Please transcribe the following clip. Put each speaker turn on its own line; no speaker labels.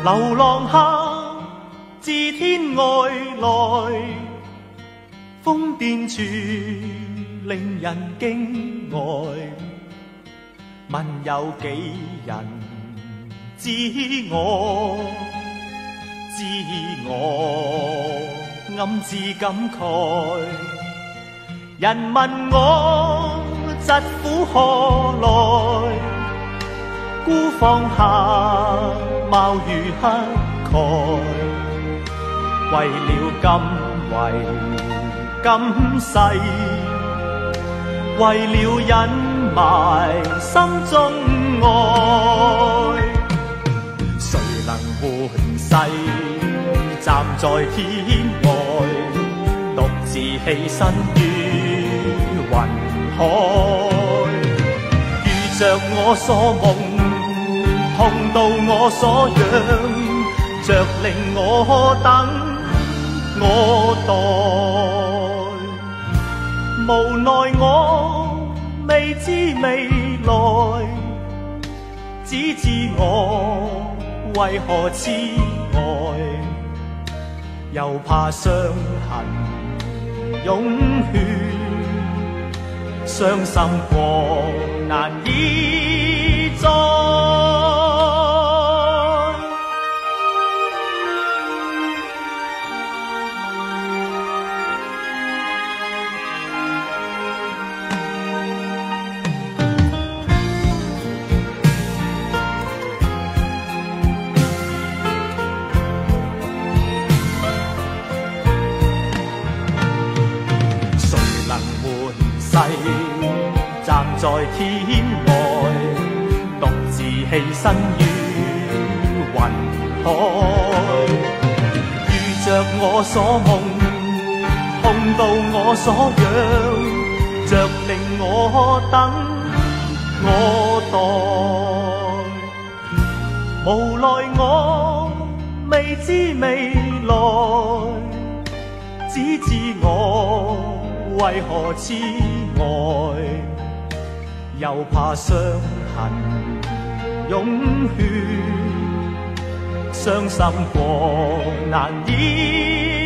流浪客自天外來，瘋癲處令人驚呆。問有幾人知我？知我暗自感慨。人問我疾苦何來？孤芳下貌如乞丐。為了今世，為了隱埋心中愛，誰能換世站在天外，獨自犧牲於雲海？遇着我所夢，碰到我所仰，着令我等我待，無奈我未知未來，只知我為何痴呆，又怕傷痕湧血，傷心過難以再。站在天外，獨自犧牲於雲海。遇着我所夢，碰到我所仰，着令我等我待。無奈我未知未來，只知我為何痴呆，又怕傷痕湧血，傷心過難以